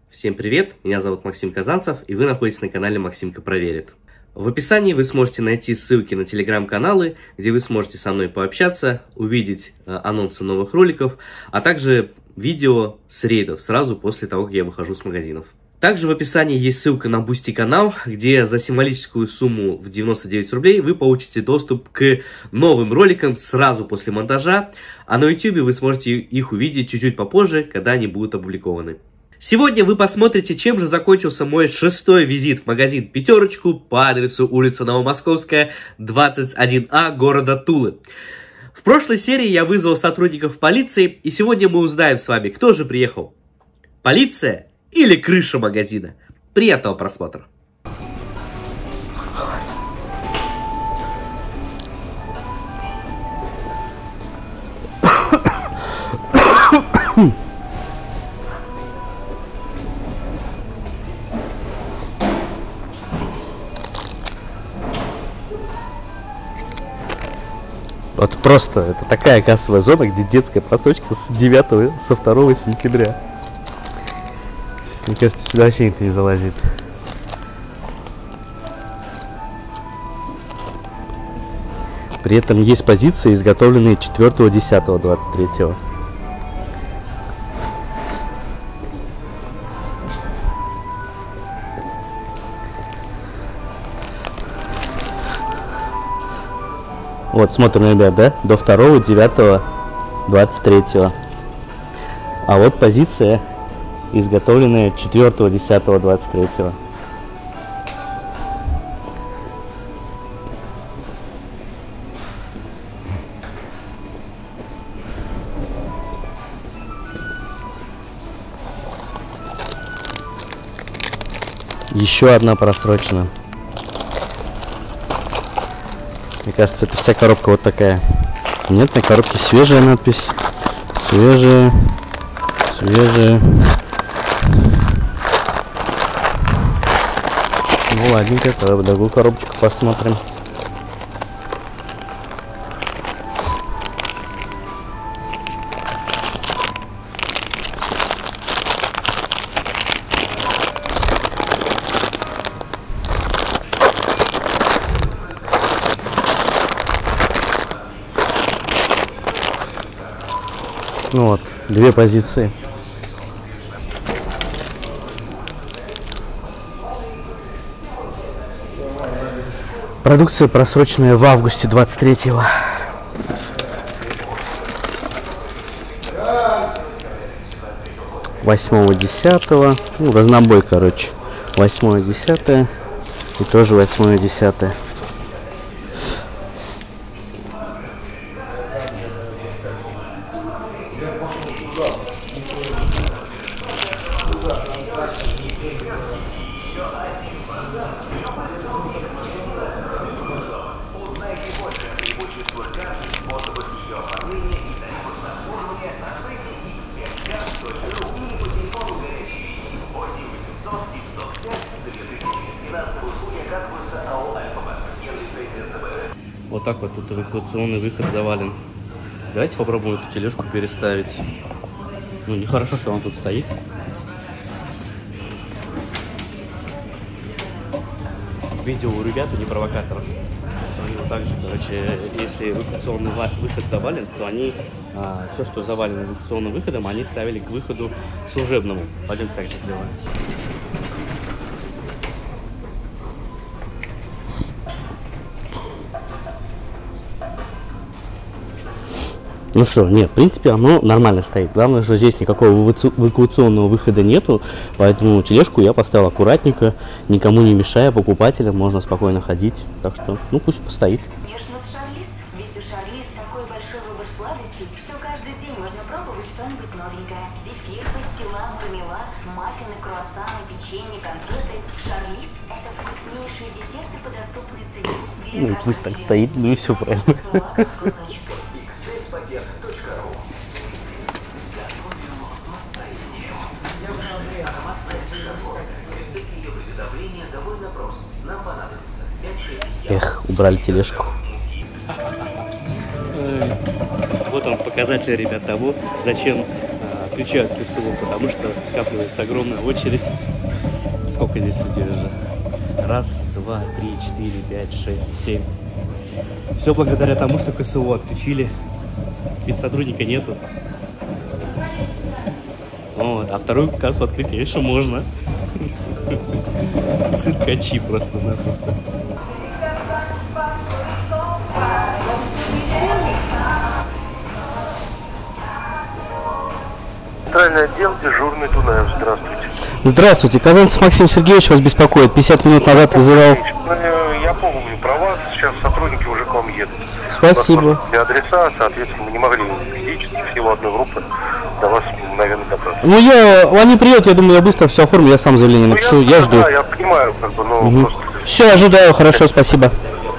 Всем привет, меня зовут Максим Казанцев, и вы находитесь на канале Максимка Проверит. В описании вы сможете найти ссылки на телеграм-каналы, где вы сможете со мной пообщаться, увидеть анонсы новых роликов, а также видео с рейдов сразу после того, как я выхожу с магазинов. Также в описании есть ссылка на Boosty канал, где за символическую сумму в 99 рублей вы получите доступ к новым роликам сразу после монтажа, а на YouTube вы сможете их увидеть чуть-чуть попозже, когда они будут опубликованы. Сегодня вы посмотрите, чем же закончился мой 6-й визит в магазин «Пятерочку» по адресу улица Новомосковская, 21А, города Тулы. В прошлой серии я вызвал сотрудников полиции, и сегодня мы узнаем с вами, кто же приехал. Полиция или крыша магазина? Приятного просмотра! Вот просто, это такая кассовая зона, где детская просрочка со 2 сентября. Мне кажется, сюда вообще никто не залазит. При этом есть позиции, изготовленные 4.10.23. Вот, смотрим, ребят, да? До 2.9.23. А вот позиция, изготовленная 4.10.23. Еще одна просрочена. Мне кажется, это вся коробка вот такая. Нет, на коробке свежая надпись. Свежая. Ну ладненько, тогда другую коробочку посмотрим. Ну вот, две позиции. Продукция, просроченная в августе 23-го. Восьмого, 10-го. Ну, разнобой, короче. 8-е, 10-е. И тоже 8-е, 10-е. Вот так вот тут эвакуационный выход завален. Давайте попробуем эту тележку переставить. Ну, нехорошо, что он тут стоит. Видео у ребят, не провокаторов. Они вот так же, короче, если эвакуационный выход завален, то они все, что завалено эвакуационным выходом, они ставили к выходу служебному. Пойдемте так же сделаем. Ну что, нет, в принципе, оно нормально стоит. Главное, что здесь никакого эвакуационного выхода нету, поэтому тележку я поставил аккуратненько, никому не мешая, покупателям можно спокойно ходить. Так что, ну пусть постоит. Конечно, с Шарлиз, ведь у Шарлиз такой большой выбор сладостей, что каждый день можно пробовать что-нибудь новенькое. Зефир, пастила, мармелад, маффины, круассаны, печенье, конфеты. Шарлиз – это вкуснейшие десерты по доступной цене. Ну пусть так стоит, ну и все правильно. Эх, убрали тележку. Вот он показатель, ребят, того, зачем отключают КСО, потому что скапливается огромная очередь. Сколько здесь людей уже? Раз, два, три, 4, 5, 6, 7. Все благодаря тому, что КСО отключили. Ведь сотрудника нету. Вот. А вторую кассу открыть, конечно, можно. Циркачи просто-напросто. Центральный отдел, дежурный Дунаев. Здравствуйте. Здравствуйте, Казанцев Максим Сергеевич вас беспокоит. 50 минут назад вызывал. Я помню про вас. Сейчас сотрудники уже к вам едут. Спасибо. Все адреса, соответственно, мы не могли физически всего одной группы до вас, наверное, добраться. Ну, они приедут, я думаю, я быстро все оформлю, я сам заявление напишу, я жду. Да, я понимаю, как бы, но просто... Все, ожидаю, хорошо, спасибо.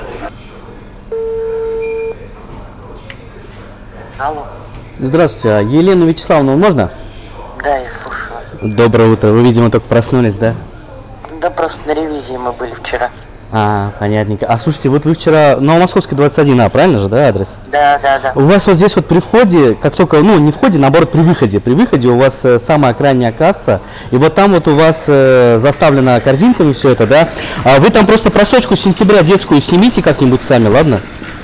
Алло. Здравствуйте, а Елену Вячеславовну можно? Да, я слушаю вас. Доброе утро, вы, видимо, только проснулись, да? Да, просто на ревизии мы были вчера. А, понятненько. А слушайте, вот вы вчера, ну, Московский 21А, правильно же, да, адрес? Да, да, да. У вас вот здесь вот при входе, как только, ну, не входе, наоборот, при выходе у вас самая крайняя касса, и вот там вот у вас заставлено корзинками все это, да? А вы там просто просрочку сентября детскую снимите как-нибудь сами, ладно?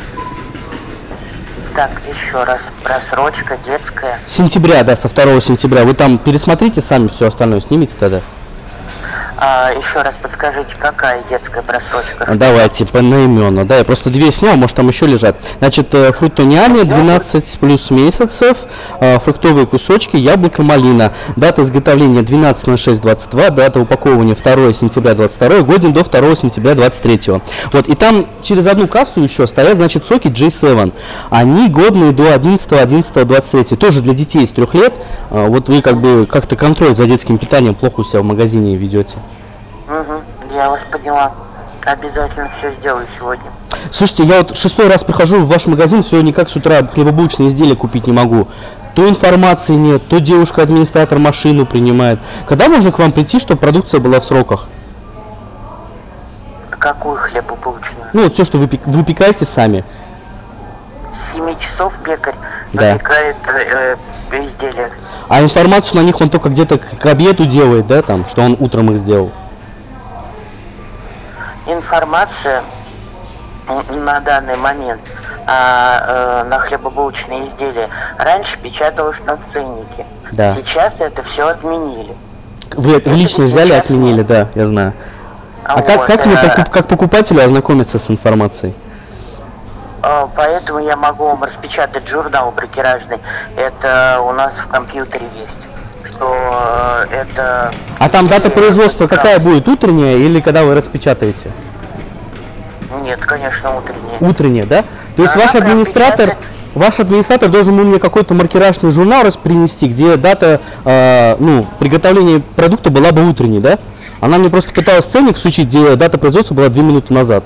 Так, еще раз. Просрочка детская. Сентября, да, со 2 сентября. Вы там пересмотрите сами, все остальное снимите тогда. Еще раз подскажите, какая детская просрочка? Давайте, поименно. Да, я просто 2 снял, может там еще лежат. Значит, фруктониане 12 плюс месяцев, фруктовые кусочки, яблоко, малина. Дата изготовления 12.06.22, дата упаковывания 2 сентября 22, годен до 2 сентября 23. Вот, и там через одну кассу еще стоят, значит, соки J7. Они годные до 11.11.23, тоже для детей с 3 лет. Вот вы как бы как-то контроль за детским питанием плохо у себя в магазине ведете. Угу, я вас поняла. Обязательно все сделаю сегодня. Слушайте, я вот 6-й раз прихожу в ваш магазин, все никак с утра хлебобулочные изделия купить не могу. То информации нет, то девушка-администратор машину принимает. Когда можно к вам прийти, чтобы продукция была в сроках? Какую хлебобулочную? Ну, вот все, что вы выпекаете сами. С 7 часов пекарь Да. выпекает изделия. А информацию на них он только где-то к обеду делает, да, там, что он утром их сделал? Информация на данный момент на хлебобулочные изделия раньше печаталась на ценнике. Да. Сейчас это все отменили. Вы это лично взяли, отменили, да, я знаю. А как мне как покупателю ознакомиться с информацией? Поэтому я могу вам распечатать журнал брокеражный. Это у нас в компьютере есть. Что это... А там дата производства какая будет, утренняя или когда вы распечатаете? Нет, конечно, утренняя. Утренняя, да? То есть Она ваш администратор должен мне какой-то маркировочный журнал принести, где дата приготовления продукта была бы утренней, да? Она мне просто пыталась ценник сучить, где дата производства была 2 минуты назад.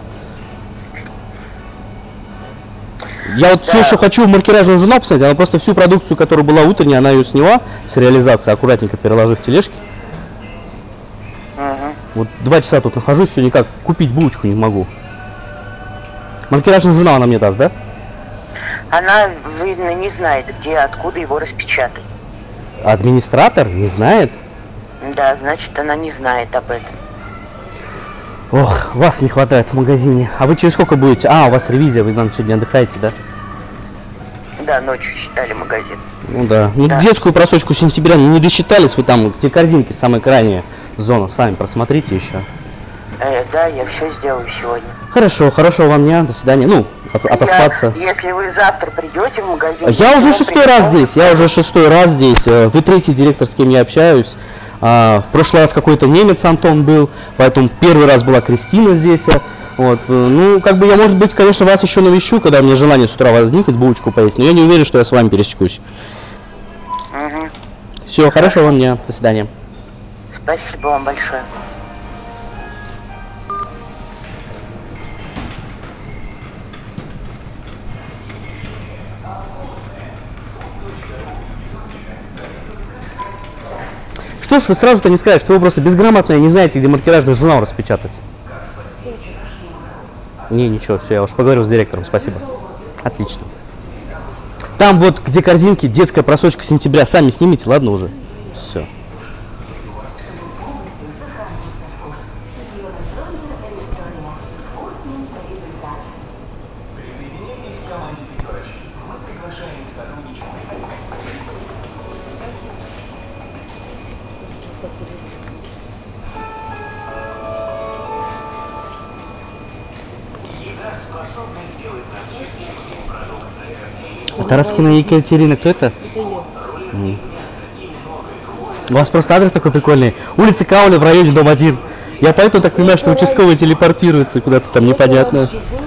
Я вот все еще хочу в маркировочный журнал посмотреть, она просто всю продукцию, которая была утренняя, она ее сняла с реализации, аккуратненько переложив в тележки. Вот 2 часа тут нахожусь, все никак купить булочку не могу. Маркировочный журнал она мне даст, да? Она, видно, не знает, где, откуда его распечатать. Администратор не знает? Да, значит, она не знает об этом. Ох, вас не хватает в магазине. А вы через сколько будете? А, у вас ревизия, вы нам сегодня отдыхаете, да? Да, ночью считали магазин. Ну да. Ну, Да. детскую просрочку сентября не досчитались, вы там, где корзинки, самая крайняя зона, сами просмотрите еще. Да, я все сделаю сегодня. Хорошо, хорошего вам дня, до свидания. Ну, отоспаться. Если вы завтра придете в магазин... Я уже 6-й раз здесь, Вы 3-й директор, с кем я общаюсь. В прошлый раз какой-то немец Антон был, поэтому первый раз была Кристина здесь. Вот. Ну, как бы я, может быть, конечно, вас еще навещу, когда мне желание с утра возникнет булочку поесть, но я не уверен, что я с вами пересекусь. Все, хорошего вам дня, до свидания. Спасибо вам большое. Что ж вы сразу-то не сказали, что вы просто безграмотные, не знаете, где маркировочный журнал распечатать? Не, ничего, все, я уж поговорил с директором, спасибо. Отлично. Там вот, где корзинки, детская просрочка сентября, сами снимите, ладно уже? Все. Тараскина Екатерина, кто это? Это я. У вас просто адрес такой прикольный. Улица Кауля в районе дом 1. Я поэтому так понимаю, что участковый телепортируется куда-то там непонятно.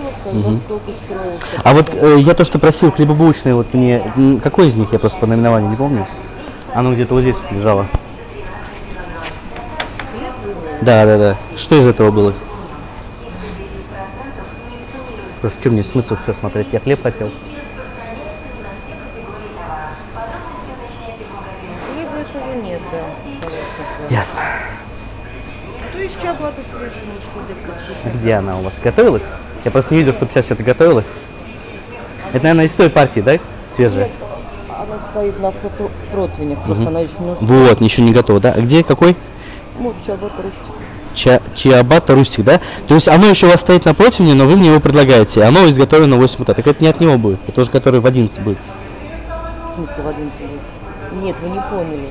А вот я то, что просил хлебобулочные, вот мне... Какой из них? Я просто по наименованию не помню. Оно где-то вот здесь лежало. Да. Что из этого было? Просто что мне смысл все смотреть? Я хлеб хотел. Нет, да. Ясно. То есть чабата совершенно. Где она у вас? Готовилась? Я просто не видел, чтобы сейчас что-то готовилось. Это, наверное, из той партии, да? Свежая? Она стоит на противнях, просто она еще не успела. Вот, еще не готова, да? А где, какой? Вот чабата рустик. Чиабатта Рустик, да? То есть оно еще у вас стоит на противне, но вы мне его предлагаете. Оно изготовлено в 8 утра. Так это не от него будет. Это тоже который в 11 будет. В смысле в 11 будет? Нет, вы не поняли.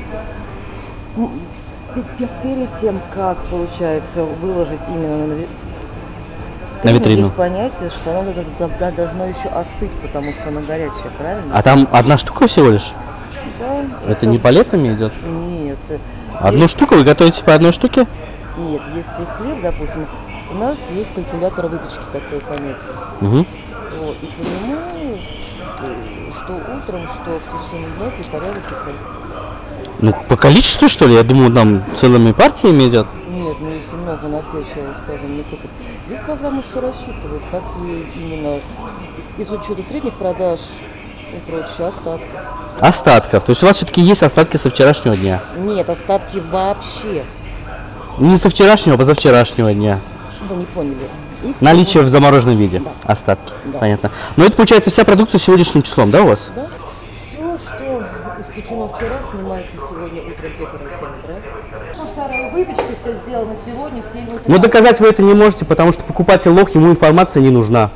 Перед тем, как, получается, выложить именно на витрину, есть понятие, что оно должно еще остыть, потому что оно горячее, правильно? А там одна штука всего лишь? Да. Это не палетами идет? Нет. Одну штуку? Вы готовите по одной штуке? Нет, если хлеб, допустим, у нас есть калькулятор выпечки, такое понятие. Угу. Вот, и по нему, что утром, что в течение дня препарировать хлеб. Ну, по количеству, что ли? Я думаю, там целыми партиями идет. Нет, ну если много на печь, скажем, не купить. Здесь программа все рассчитывает, как ей именно из учета средних продаж и прочее, остатков. Остатков. То есть у вас все-таки есть остатки со вчерашнего дня? Нет, остатки вообще. Не со вчерашнего, а позавчерашнего дня. Вы не поняли. Их Наличие в замороженном виде. Да. Остатки. Да. Понятно. Но это получается вся продукция сегодняшним числом, да, у вас? Да. Все, что испечено вчера, снимается сегодня утром пекарем в 7 утра. Вторая выпечка вся сделана сегодня в 7 утра. Но доказать вы это не можете, потому что покупатель лох, ему информация не нужна.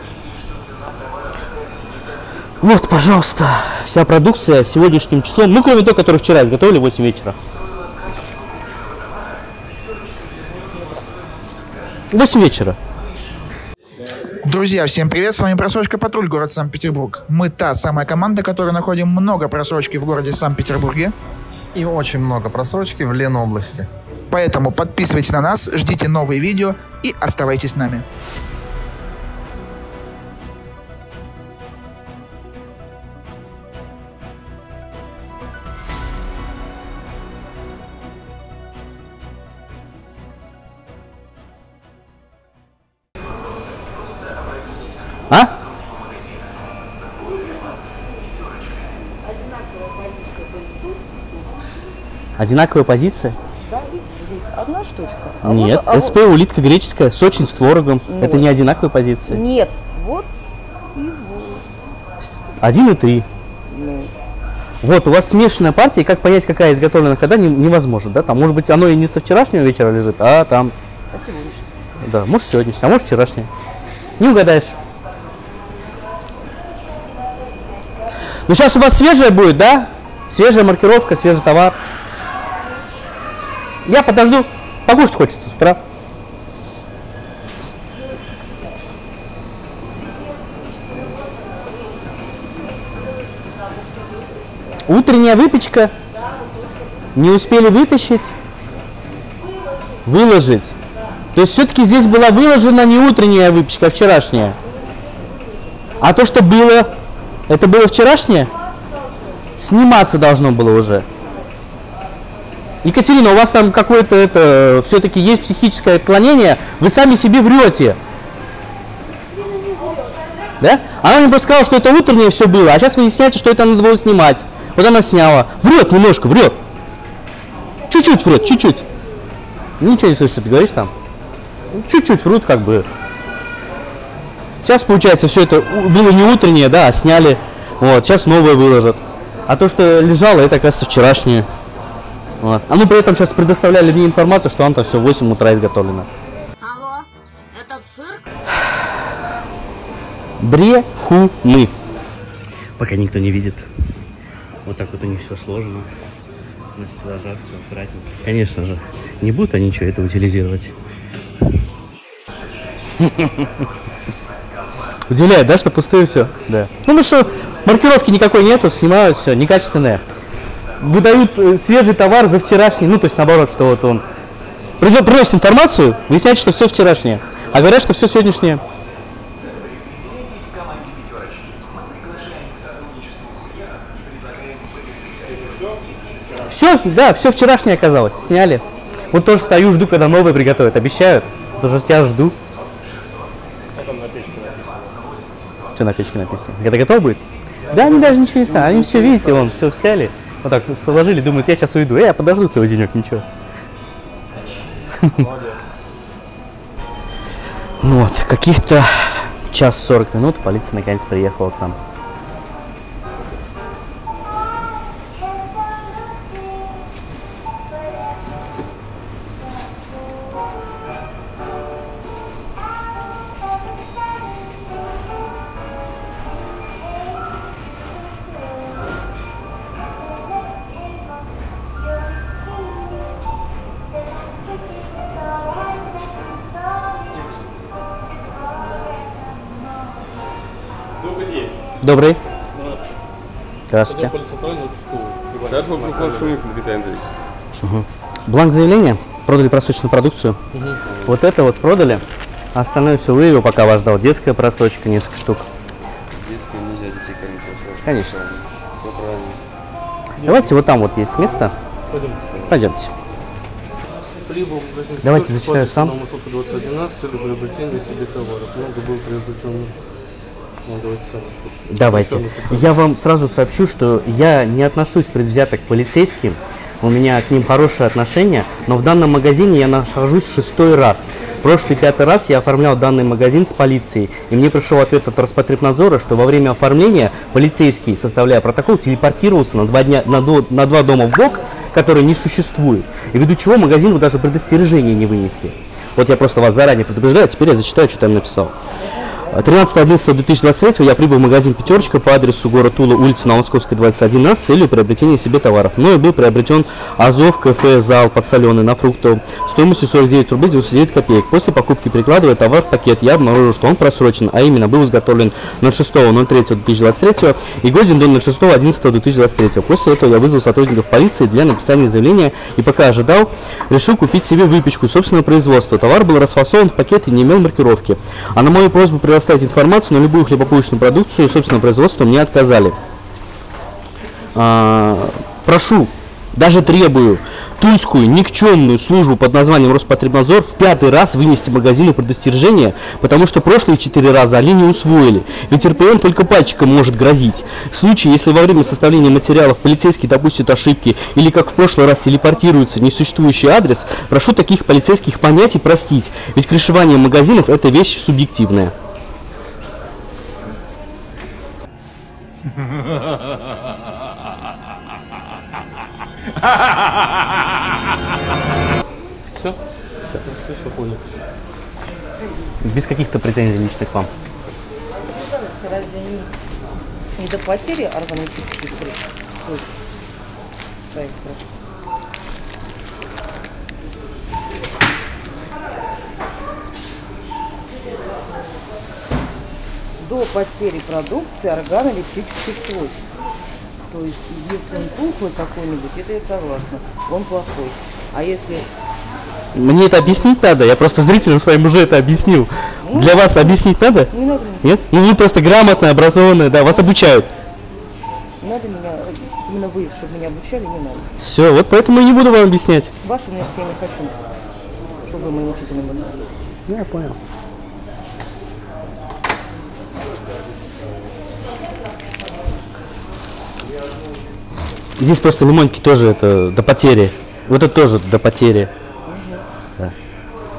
Вот, пожалуйста, вся продукция сегодняшним числом. Ну, кроме той, которую вчера изготовили в 8 вечера. 8 вечера. Друзья, всем привет, с вами Просрочка Патруль, город Санкт-Петербург. Мы та самая команда, которая находим много просрочки в городе Санкт-Петербурге. И очень много просрочки в Ленобласти. Поэтому подписывайтесь на нас, ждите новые видео и оставайтесь с нами. А? Одинаковая позиция? Да, видите, здесь одна штучка. Нет, СП улитка греческая с очень с творогом. Ну, это не одинаковая позиция. Нет, вот и вот. 1 и 3. Ну, Вот, у вас смешанная партия, и как понять, какая изготовлена когда, невозможно, да? Там, может быть, оно и не со вчерашнего вечера лежит, а там... а сегодняшний? Да, может сегодняшнее, а может вчерашнее. Не угадаешь. Ну, сейчас у вас свежая будет, да? Свежая маркировка, свежий товар. Я подожду. Покушать хочется с утра. Утренняя выпечка. Не успели вытащить. Выложить. То есть все-таки здесь была выложена не утренняя выпечка, а вчерашняя. А то, что было, это было вчерашнее? Сниматься должно было уже. Екатерина, у вас там какое-то это, все-таки есть психическое отклонение, вы сами себе врете. Да? Она мне просто сказала, что это утреннее все было, а сейчас выясняется, что это надо было снимать. Вот она сняла. Врет немножко, врет. Чуть-чуть врет, чуть-чуть. Ничего не слышишь, что ты говоришь там. Чуть-чуть врут как бы. Сейчас, получается, все это было не утреннее, да, а сняли Вот, сейчас новое выложат. А то, что лежало, это, оказывается, вчерашнее. Вот. А ну при этом сейчас предоставляли мне информацию, что там-то все в 8 утра изготовлено. Алло, это цирк? Брехуны. Пока никто не видит. Вот так вот у них все сложено. На стеллажах все аккуратненько. Конечно же, не будут они ничего это утилизировать. Удивляет, да, что пустые все? Да. Ну что, маркировки никакой нету, снимают все, некачественное. Выдают свежий товар за вчерашний, ну то есть наоборот, что вот он приносит информацию, выясняет, что все вчерашнее, а говорят, что все сегодняшнее. Все, да, все вчерашнее оказалось, сняли. Вот тоже стою, жду, когда новые приготовят, обещают. Тоже тебя жду. Что на печке написано? Это готово будет? Да, они даже ничего не знают. Они все, видите, вон, все сняли. Вот так сложили, думают, я сейчас уйду. Я подожду целый денек, ничего. Вот, каких-то час 40 минут полиция наконец приехала к нам. Добрый. Здравствуйте. Угу. Бланк заявления. Продали просроченную продукцию. Угу. Вот это вот продали. А остальное все выявил, пока вас ждал. Детская просрочка, несколько штук. Детская нельзя детей кормить. Конечно. Все правильно. Давайте вот там вот есть место. Пойдемте. Давайте зачитаю сам. Давайте. Я вам сразу сообщу, что я не отношусь предвзято к полицейским. У меня к ним хорошие отношения, но в данном магазине я нахожусь 6-й раз. Прошлый 5-й раз я оформлял данный магазин с полицией, и мне пришел ответ от Роспотребнадзора, что во время оформления полицейский, составляя протокол, телепортировался на 2 дома в бок, которые не существуют, и ввиду чего магазину даже предостережение не вынесли. Вот я просто вас заранее предупреждаю, теперь я зачитаю, что там написал. 13.11.2023 я прибыл в магазин «Пятерочка» по адресу город Тула, улица Новомосковская, 21 с целью приобретения себе товаров. Мною был приобретен Азов, кафе, зал подсоленый на фруктовом стоимостью 49 рублей 99 копеек. После покупки, прикладывая товар в пакет, я обнаружил, что он просрочен, а именно был изготовлен 06.03.2023 и годен до 06.11.2023. После этого я вызвал сотрудников полиции для написания заявления и пока ожидал, решил купить себе выпечку собственного производства. Товар был расфасован в пакет и не имел маркировки. А на мою просьбу предоставить информацию на любую хлебобулочную продукцию собственного производства мне отказали. Прошу, даже требую тульскую никчемную службу под названием Роспотребнадзор в 5-й раз вынести магазину предостережение, потому что прошлые 4 раза они не усвоили. Ведь РПН только пальчиком может грозить. В случае, если во время составления материалов полицейский допустит ошибки или, как в прошлый раз, телепортируется несуществующий адрес, прошу таких полицейских понять и простить, ведь крышевание магазинов – это вещь субъективная. Все? Все понял. Без каких-то претензий личных к вам. Разве не до потери органических средств? До потери продукции органолептических свойств. То есть, если он тухлый какой-нибудь, это я согласна, он плохой. А если... Мне это объяснить надо? Я просто зрителям своим уже это объяснил. Ну, для вас объяснить надо? Не надо. Нет? Ну вы просто грамотные, образованные, да, вас обучают. Надо меня, именно вы, чтобы меня обучали, не надо. Все, вот поэтому я не буду вам объяснять. Вашу университет я не хочу, чтобы вы моим учителем были. Я понял. Здесь просто лимонки тоже это до потери. Вот это тоже до потери. Да.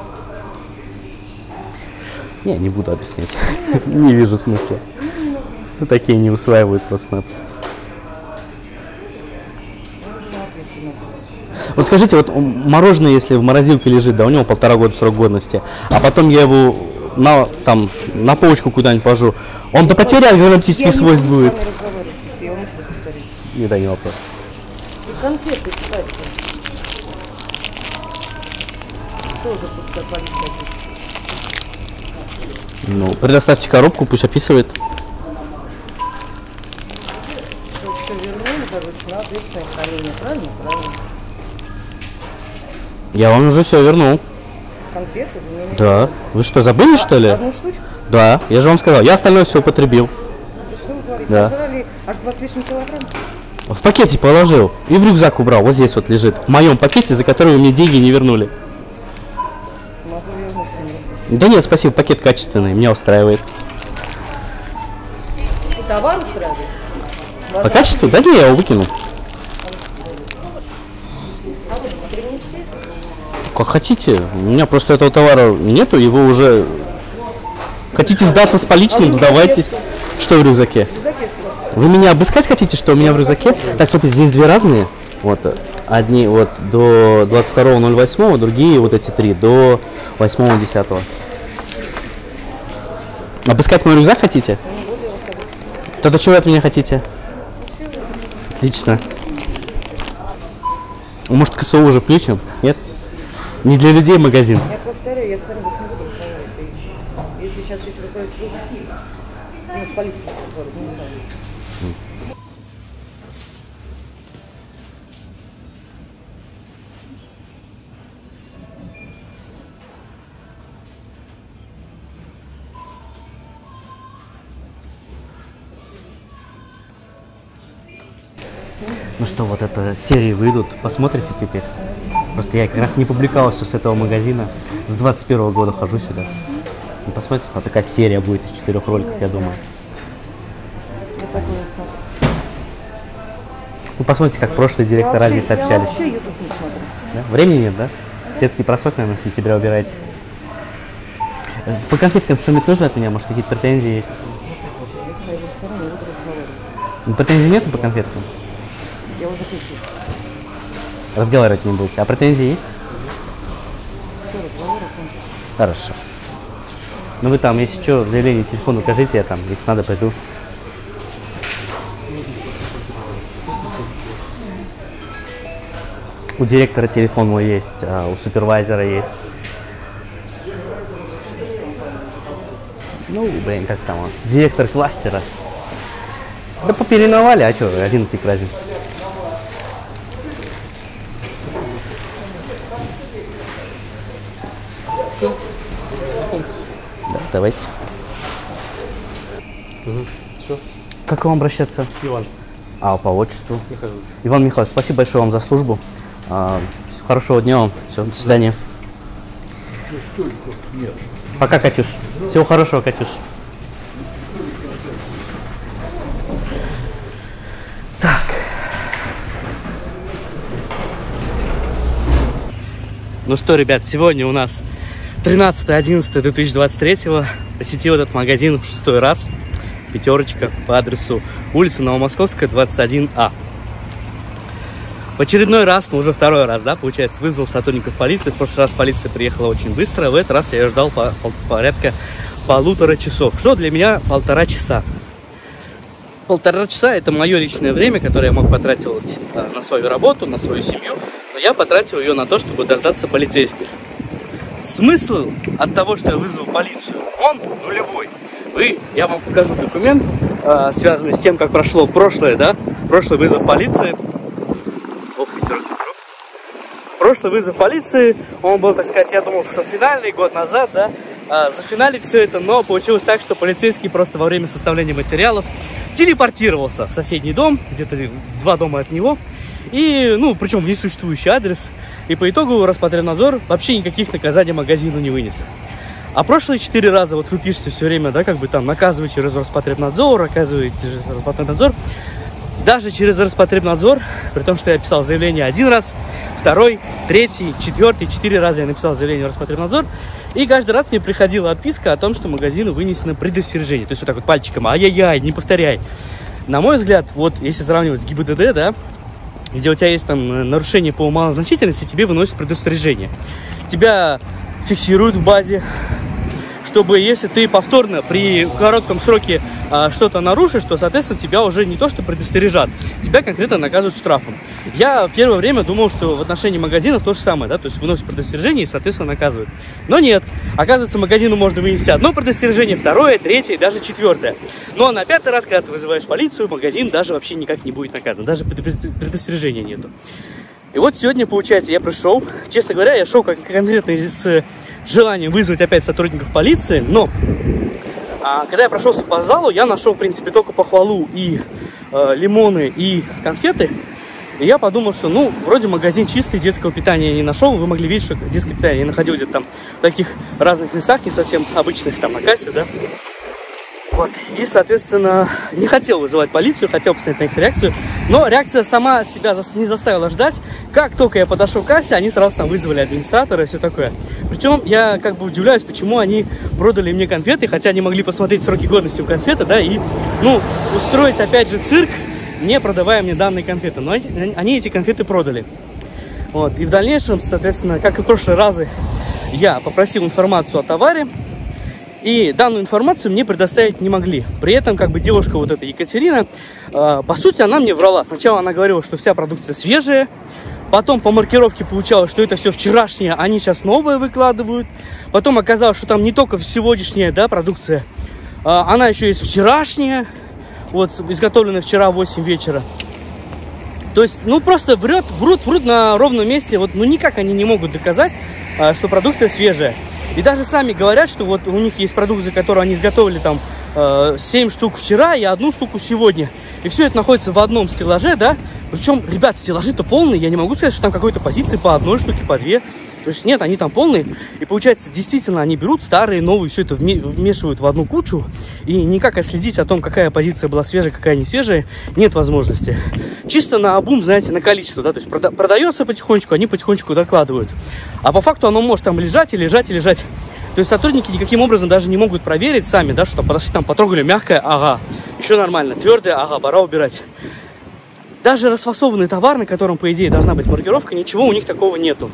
Не буду объяснять. Не вижу смысла. Такие не усваивают просто-напросто. Вот скажите, вот мороженое, если в морозилке лежит, да, у него 1,5 года срок годности, а потом я его на полочку куда-нибудь положу, он до потерял генетических свойств будет? Не, да, не вопрос. И конфеты, кстати. Тоже пускай полиция. Ну, предоставьте коробку, пусть описывает. Точка вернули, короче, на ответственное хранение. Правильно? Правильно. Я вам уже все вернул. Конфеты? Да. Вы что, забыли, что ли? Одну штучку? Да, я же вам сказал. Я остальное все употребил. Да что вы говорите? Да. Сожрали аж 2 с лишним килограмм? В пакете положил и в рюкзак убрал. Вот здесь вот лежит. В моем пакете, за который вы мне деньги не вернули. Могу вернуть себе. Да нет, спасибо, пакет качественный, меня устраивает. И товар устраивает? По качеству? Да не, я его выкинул. Как хотите. У меня просто этого товара нету, его уже... Хотите сдаться с поличным, сдавайтесь. Что в рюкзаке? Вы меня обыскать хотите, что у меня в рюкзаке? Так, смотрите, здесь две разные. Вот, одни вот до 22.08, другие вот эти три до 8.10. Обыскать мой рюкзак хотите? Тогда чего вы от меня хотите? Отлично. Может, КСО уже включим? Нет? Не для людей магазин. Я повторяю, я с вами больше не буду разговаривать. Если сейчас эти вопросы будут, с полицией разговаривать, не с вами. Ну что, вот это серии выйдут, посмотрите теперь. Просто я как раз не публиковался с этого магазина. С 21 года хожу сюда. И посмотрите, вот такая серия будет из 4 роликов, я думаю. Ну, посмотрите, как прошлые директора здесь общались. Да? Времени нет, да? Детский просрок, наверное, с сентября убираете. По конфеткам что-нибудь нужно от меня? Может, какие-то претензии есть? Претензий нет по конфеткам? Я уже пишу. Разговаривать не будете. А претензии есть? Хорошо. Ну вы там, если что, в заявлении телефон укажите, я там, если надо, пойду. У директора телефон мой есть, а у супервайзера есть. Ну, блин, как там он? Директор кластера. Да попереновали, а что, один тик разница. Да, давайте. Все. Как к вам обращаться? Иван. А, по отчеству? Михайлович. Иван Михайлович, спасибо большое вам за службу. Хорошего дня вам. Все, до свидания. Пока, Катюш. Всего хорошего, Катюш. Так. Ну что, ребят, сегодня у нас 13.11.2023. Посетил этот магазин в 6-й раз. Пятерочка по адресу улица Новомосковская, 21А. В очередной раз, ну уже второй раз, да, получается, вызвал сотрудников полиции. В прошлый раз полиция приехала очень быстро, в этот раз я ее ждал порядка 1,5 часов. Что для меня 1,5 часа? 1,5 часа это мое личное время, которое я мог потратить на свою работу, на свою семью, но я потратил ее на то, чтобы дождаться полицейских. Смысл от того, что я вызвал полицию, он нулевой. Я вам покажу документ, связанный с тем, как прошло прошлый вызов полиции. Прошлый вызов полиции, он был, так сказать, я думал, что финальный, год назад, да, зафиналить все это, но получилось так, что полицейский просто во время составления материалов телепортировался в соседний дом, где-то 2 дома от него, и, ну, причем в несуществующий адрес, и по итогу Роспотребнадзор вообще никаких наказаний магазину не вынес. А прошлые 4 раза, вот вы пишете все время, да, как бы там наказываете через Роспотребнадзор, оказываете через Роспотребнадзор, даже через Роспотребнадзор, при том, что я писал заявление 1 раз, 2, 3, 4, 4 раза я написал заявление в Роспотребнадзор, и каждый раз мне приходила отписка о том, что магазину вынесено предостережение. То есть вот так вот пальчиком, ай-яй-яй, не повторяй. На мой взгляд, вот если сравнивать с ГИБДД, да, где у тебя есть там нарушение по малозначительности, тебе выносят предостережение. Тебя фиксируют в базе, чтобы если ты повторно при коротком сроке что-то нарушишь, то, соответственно, тебя уже не то что предостережат, тебя конкретно наказывают штрафом. Я в первое время думал, что в отношении магазинов то же самое, да, то есть выносят предостережение и, соответственно, наказывают. Но нет, оказывается, магазину можно вынести одно предостережение, 2, 3, даже 4. Но на 5-й раз, когда ты вызываешь полицию, магазин даже вообще никак не будет наказан, даже предостережения нету. И вот сегодня, получается, я пришел, честно говоря, я шел конкретно с желанием вызвать опять сотрудников полиции, но когда я прошелся по залу, я нашел, в принципе, только похвалу и лимоны, и конфеты. И я подумал, что, ну, вроде магазин чистый, детского питания я не нашел. Вы могли видеть, что детское питание я находил где-то там в таких разных местах, не совсем обычных, там, на кассе, да. Вот, и, соответственно, не хотел вызывать полицию, хотел посмотреть на их реакцию. Но реакция сама себя не заставила ждать. Как только я подошел к кассе, они сразу там вызвали администратора и все такое. Причем я как бы удивляюсь, почему они продали мне конфеты, хотя они могли посмотреть сроки годности у конфеты, да, и, ну, устроить опять же цирк, не продавая мне данные конфеты. Но они эти конфеты продали. Вот, и в дальнейшем, соответственно, как и в прошлые разы, я попросил информацию о товаре. И данную информацию мне предоставить не могли. При этом, как бы, девушка вот эта Екатерина, по сути, она мне врала. Сначала она говорила, что вся продукция свежая. Потом по маркировке получалось, что это все вчерашнее, они сейчас новое выкладывают. Потом оказалось, что там не только сегодняшняя, да, продукция, она еще есть вчерашняя. Вот, изготовленная вчера в 8 вечера. То есть, ну, просто врут на ровном месте. Вот, ну, никак они не могут доказать, что продукция свежая. И даже сами говорят, что вот у них есть продукция, которую они изготовили там 7 штук вчера и 1 штуку сегодня. И все это находится в одном стеллаже, да. Причем, ребят, стеллажи-то полные. Я не могу сказать, что там какой-то позиции по 1 штуке, по 2. То есть нет, они там полные. И получается, действительно, они берут старые, новые, все это вмешивают в одну кучу. И никак отследить о том, какая позиция была свежая, какая не свежая, нет возможности. Чисто на обум, знаете, на количество, да. То есть продается потихонечку, они потихонечку докладывают. А по факту оно может там лежать и лежать и лежать. То есть сотрудники никаким образом даже не могут проверить сами, да, что там подошли, там потрогали мягкое, ага, еще нормально, твердое, ага, пора убирать. Даже расфасованный товар, на котором, по идее, должна быть маркировка, ничего у них такого нету.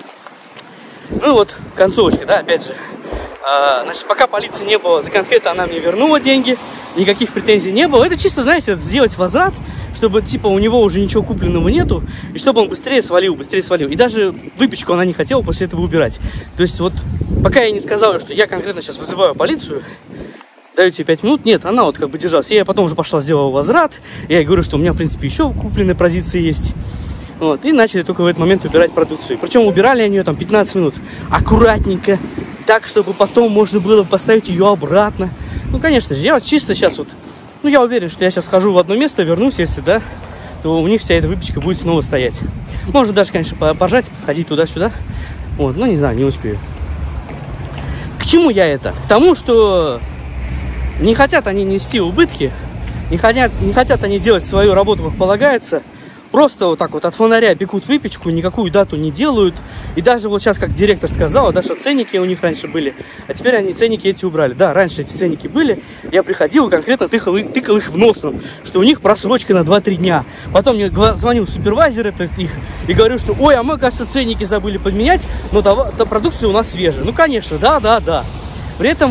Ну вот, концовочка, да, опять же. Значит, пока полиции не было, за конфеты она мне вернула деньги, никаких претензий не было. Это чисто, знаете, сделать возврат, чтобы, типа, у него уже ничего купленного нету, и чтобы он быстрее свалил. И даже выпечку она не хотела после этого убирать. То есть вот, пока я не сказала, что я конкретно сейчас вызываю полицию, даю тебе 5 минут, нет, она вот как бы держалась. Я потом уже пошла, сделала возврат, я ей говорю, что у меня, в принципе, еще купленные позиции есть. Вот, и начали только в этот момент убирать продукцию. Причем убирали они ее там 15 минут. Аккуратненько, так, чтобы потом можно было поставить ее обратно. Ну, конечно же, я вот чисто сейчас вот, ну, я уверен, что я сейчас схожу в одно место, вернусь, если, да, то у них вся эта выпечка будет снова стоять. Можно даже, конечно, пожать, сходить туда-сюда. Вот, ну, не знаю, не успею. К чему я это? К тому, что не хотят они нести убытки, не хотят они делать свою работу, как полагается. Просто вот так вот от фонаря пекут выпечку, никакую дату не делают. И даже вот сейчас, как директор сказала, да, что ценники у них раньше были, а теперь они ценники эти убрали. Да, раньше эти ценники были, я приходил и конкретно тыкал их в носом, что у них просрочка на 2-3 дня. Потом мне звонил супервайзер их и говорю, что ой, а мы, кажется, ценники забыли подменять, но продукция у нас свежая. Ну, конечно, да. При этом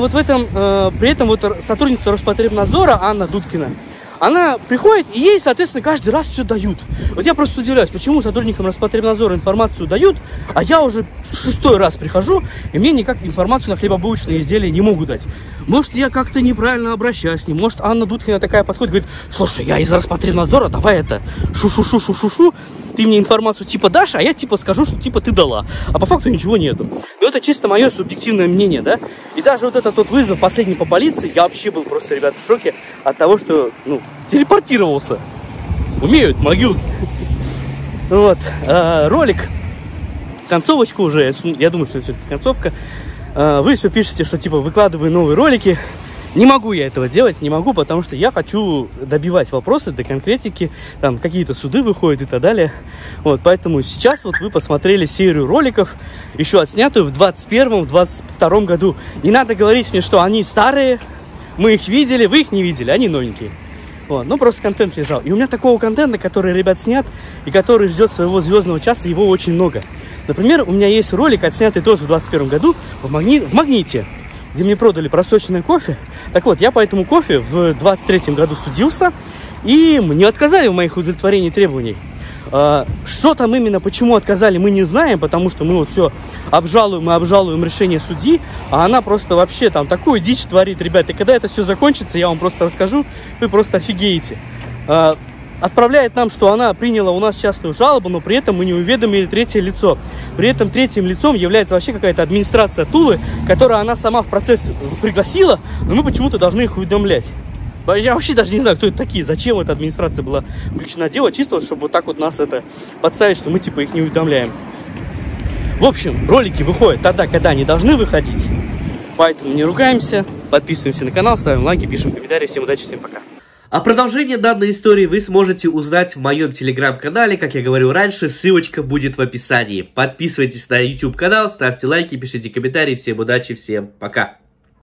вот сотрудница Роспотребнадзора Анна Дудкина, она приходит, и ей, соответственно, каждый раз все дают. Вот я просто удивляюсь, почему сотрудникам Роспотребнадзора информацию дают, а я уже 6-й раз прихожу, и мне никак информацию на хлебобулочные изделия не могут дать. Может, я как-то неправильно обращаюсь к ним, может, Анна Дудкина такая подходит, говорит, слушай, я из Роспотребнадзора, давай это, шу-шу-шу-шу-шу-шу, ты мне информацию типа дашь, а я типа скажу, что типа ты дала. А по факту ничего нету. Но это чисто мое субъективное мнение, да. И даже вот этот вот вызов последний по полиции, я вообще был просто, ребят, в шоке от того, что, ну, телепортировался. Умеют, могут. Вот. Ролик. Концовочка уже. Я думаю, что это все-таки концовка. Вы все пишете, что типа выкладываю новые ролики. Не могу я этого делать, не могу, потому что я хочу добивать вопросы до конкретики, там какие-то суды выходят и так далее. Вот, поэтому сейчас вот вы посмотрели серию роликов, еще отснятую в 2021-2022 году. Не надо говорить мне, что они старые, мы их видели, вы их не видели, они новенькие. Вот, ну просто контент лежал. И у меня такого контента, который, ребят, снят и который ждет своего звездного часа, его очень много. Например, у меня есть ролик, отснятый тоже в 2021 году в Магните, где мне продали просроченное кофе. Так вот, я по этому кофе в 23 году судился, и мне отказали в моих удовлетворении требований. Что там именно, почему отказали, мы не знаем, потому что мы вот все обжалуем решение судьи, а она просто вообще там такую дичь творит, ребят. И когда это все закончится, я вам просто расскажу, вы просто офигеете. Отправляет нам, что она приняла у нас частную жалобу, но при этом мы не уведомили третье лицо. При этом третьим лицом является вообще какая-то администрация Тулы, которую она сама в процесс пригласила, но мы почему-то должны их уведомлять. Я вообще даже не знаю, кто это такие, зачем эта администрация была включена дело, чисто вот, чтобы вот так вот нас это подставить, что мы типа их не уведомляем. В общем, ролики выходят тогда, когда они должны выходить. Поэтому не ругаемся, подписываемся на канал, ставим лайки, пишем комментарии. Всем удачи, всем пока. А продолжение данной истории вы сможете узнать в моем телеграм-канале, как я говорил раньше, ссылочка будет в описании. Подписывайтесь на YouTube канал, ставьте лайки, пишите комментарии, всем удачи, всем пока.